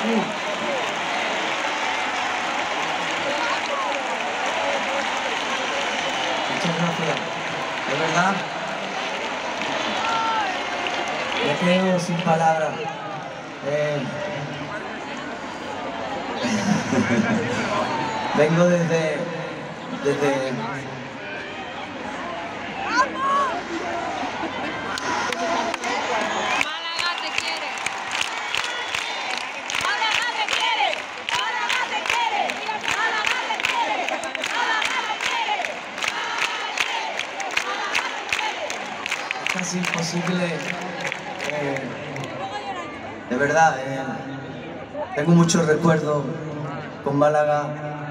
Muchas gracias. De verdad, me quedo sin palabras. Vengo desde Málaga te quiere. Málaga te quiere. Málaga te quiere. Málaga te quiere. Málaga te quiere. es casi imposible. De verdad, tengo muchos recuerdos con Málaga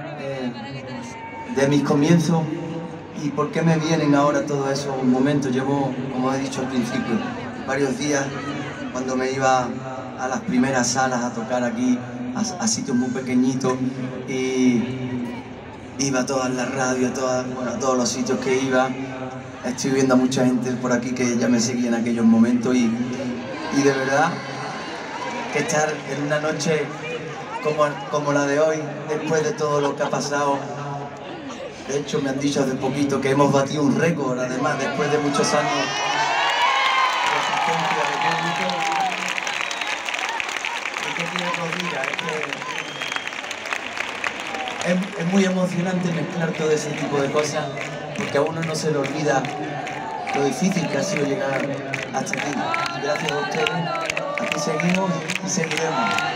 de mis comienzos. ¿Y por qué me vienen ahora todos esos momentos? Llevo, como he dicho al principio, varios días cuando me iba a las primeras salas a tocar aquí, a sitios muy pequeñitos, y iba a todas las radios, a todos los sitios que iba. Estoy viendo a mucha gente por aquí que ya me seguía en aquellos momentos y de verdad que estar en una noche como la de hoy, después de todo lo que ha pasado. De hecho, me han dicho hace poquito que hemos batido un récord, además, después de muchos años de asistencia de público. ¿Y qué quiero que os diga? Es muy emocionante mezclar todo ese tipo de cosas, porque a uno no se le olvida lo difícil que ha sido llegar hasta aquí. Y gracias a ustedes, aquí seguimos y seguiremos.